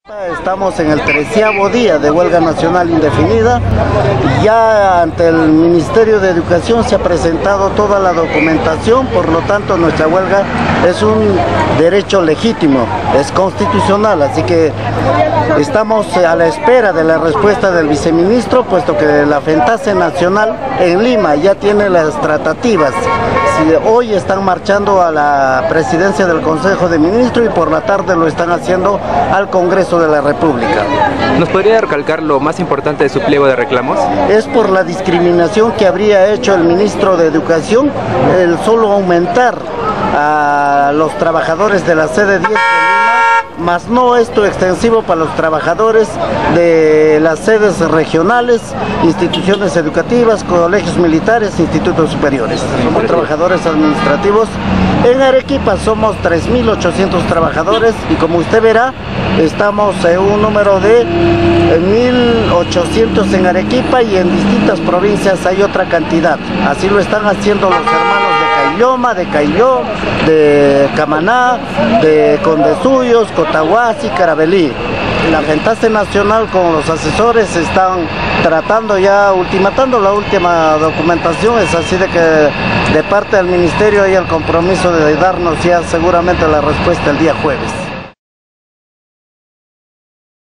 Estamos en el 13º día de huelga nacional indefinida. Ya ante el Ministerio de Educación se ha presentado toda la documentación, por lo tanto nuestra huelga es un derecho legítimo, es constitucional, así que estamos a la espera de la respuesta del viceministro, puesto que la FENTASE Nacional en Lima ya tiene las tratativas. Hoy están marchando a la presidencia del Consejo de Ministros y por la tarde lo están haciendo al Congreso de la República. ¿Nos podría recalcar lo más importante de su pliego de reclamos? Es por la discriminación que habría hecho el ministro de Educación, el solo aumentar a los trabajadores de la sede 10 de Lima, más no esto extensivo para los trabajadores de las sedes regionales, instituciones educativas, colegios militares, institutos superiores. Somos trabajadores administrativos. En Arequipa somos 3.800 trabajadores y como usted verá, estamos en un número de 1.800 en Arequipa y en distintas provincias hay otra cantidad. Así lo están haciendo los hermanos de Caylloma, de Caylló, de Camaná, de Condesuyos, Cotahuasi, Carabelí. La FENTASE Nacional con los asesores están tratando ya, ultimatando la última documentación, es así de que de parte del Ministerio hay el compromiso de darnos ya seguramente la respuesta el día jueves.